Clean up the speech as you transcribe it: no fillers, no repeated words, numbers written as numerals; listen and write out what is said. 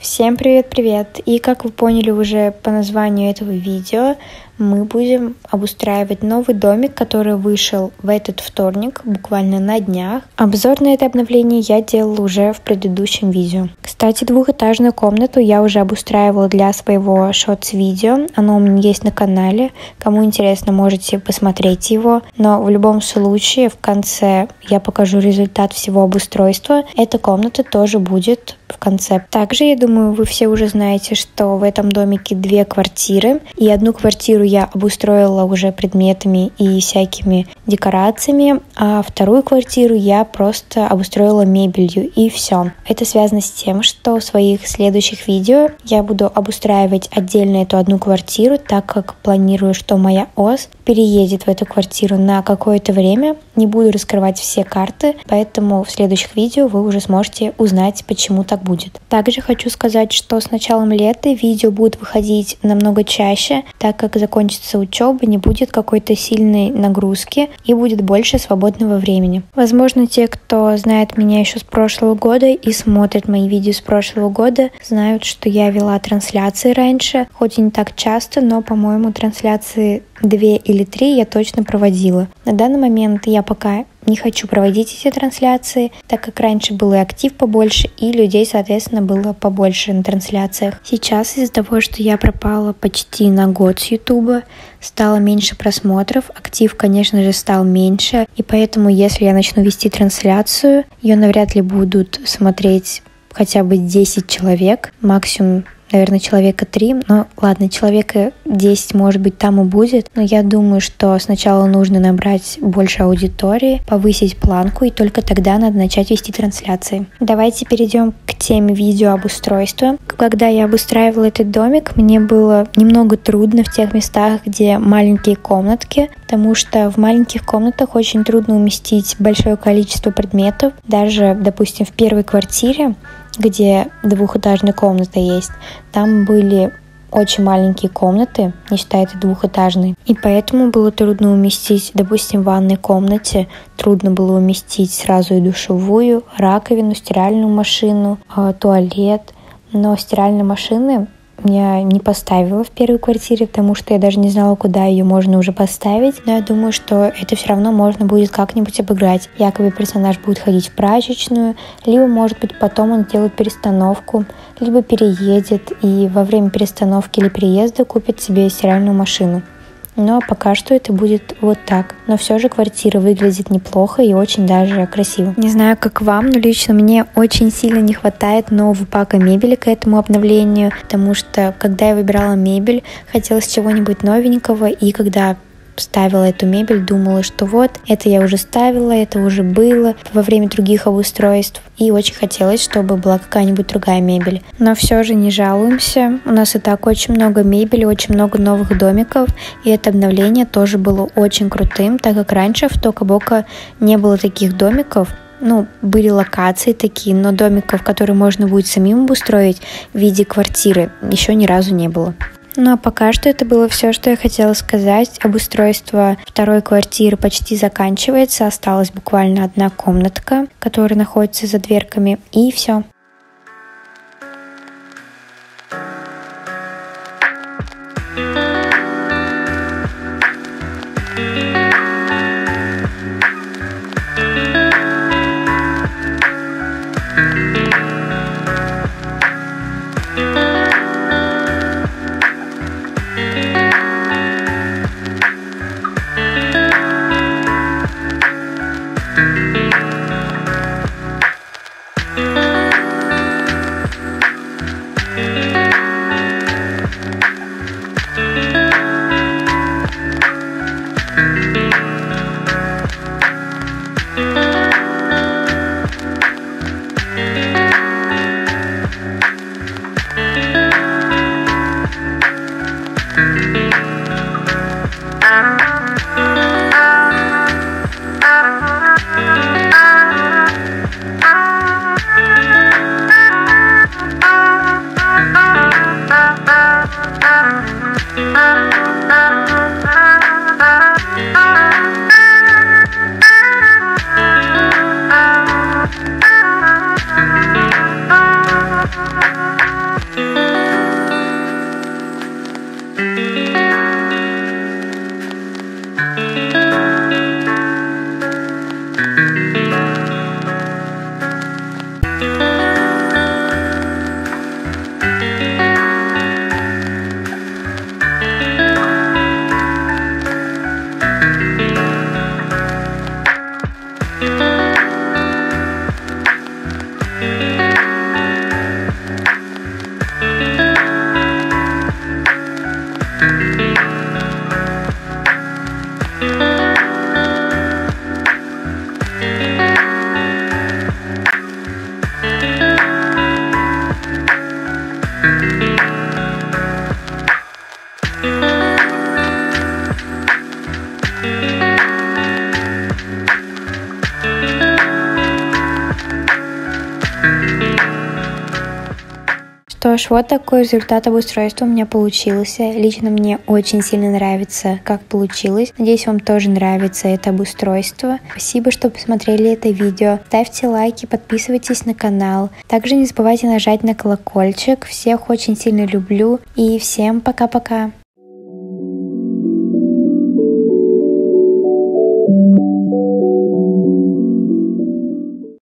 Всем привет-привет! И как вы поняли уже по названию этого видео, мы будем обустраивать новый домик, который вышел в этот вторник, буквально на днях. Обзор на это обновление я делала уже в предыдущем видео. Кстати, двухэтажную комнату я уже обустраивала для своего шортс-видео. Оно у меня есть на канале. Кому интересно, можете посмотреть его. Но в любом случае, в конце я покажу результат всего обустройства. Эта комната тоже будет в конце. Также, я думаю, вы все уже знаете, что в этом домике 2 квартиры. И одну квартиру я обустроила уже предметами и всякими декорациями, а вторую квартиру я просто обустроила мебелью, и все. Это связано с тем, что в своих следующих видео я буду обустраивать отдельно эту одну квартиру, так как планирую, что моя ос переедет в эту квартиру на какое-то время. Не буду раскрывать все карты, поэтому в следующих видео вы уже сможете узнать, почему так будет. Также хочу сказать, что с началом лета видео будут выходить намного чаще, так как закончится учеба, не будет какой-то сильной нагрузки и будет больше свободного времени. Возможно, те, кто знает меня еще с прошлого года и смотрит мои видео с прошлого года, знают, что я вела трансляции раньше, хоть и не так часто, но, по-моему, трансляции 2 или 3 я точно проводила. На данный момент я пока не хочу проводить эти трансляции, так как раньше был и актив побольше, и людей, соответственно, было побольше на трансляциях. Сейчас из-за того, что я пропала почти на год с Ютуба, стало меньше просмотров, актив, конечно же, стал меньше, и поэтому, если я начну вести трансляцию, ее навряд ли будут смотреть хотя бы 10 человек, максимум, наверное, человека 3, но ладно, человека 10, может быть, там и будет, но я думаю, что сначала нужно набрать больше аудитории, повысить планку, и только тогда надо начать вести трансляции. Давайте перейдем к теме видео обустройства. Когда я обустраивала этот домик, мне было немного трудно в тех местах, где маленькие комнатки, потому что в маленьких комнатах очень трудно уместить большое количество предметов. Даже, допустим, в первой квартире, где двухэтажная комната есть, там были очень маленькие комнаты, не считая этой двухэтажной. И поэтому было трудно уместить, допустим, в ванной комнате, трудно было уместить сразу и душевую, раковину, стиральную машину, туалет. Но стиральной машины я не поставила в первой квартире, потому что я даже не знала, куда ее можно уже поставить. Но я думаю, что это все равно можно будет как-нибудь обыграть. Якобы персонаж будет ходить в прачечную, либо, может быть, потом он сделает перестановку, либо переедет и во время перестановки или переезда купит себе стиральную машину. Но пока что это будет вот так. Но все же квартира выглядит неплохо и очень даже красиво. Не знаю, как вам, но лично мне очень сильно не хватает нового пака мебели к этому обновлению, потому что, когда я выбирала мебель, хотелось чего-нибудь новенького, и когда ставила эту мебель, думала, что вот, это я уже ставила, это уже было во время других обустройств, и очень хотелось, чтобы была какая-нибудь другая мебель. Но все же не жалуемся, у нас и так очень много мебели, очень много новых домиков, и это обновление тоже было очень крутым, так как раньше в Тока-Бока не было таких домиков. Были локации такие, но домиков, которые можно будет самим обустроить в виде квартиры, еще ни разу не было. Ну а пока что это было все, что я хотела сказать. Обустройство второй квартиры почти заканчивается. Осталась буквально одна комнатка, которая находится за дверками, и все. Что ж, вот такой результат обустройства у меня получился. Лично мне очень сильно нравится, как получилось. Надеюсь, вам тоже нравится это обустройство. Спасибо, что посмотрели это видео. Ставьте лайки, подписывайтесь на канал. Также не забывайте нажать на колокольчик. Всех очень сильно люблю. И всем пока-пока.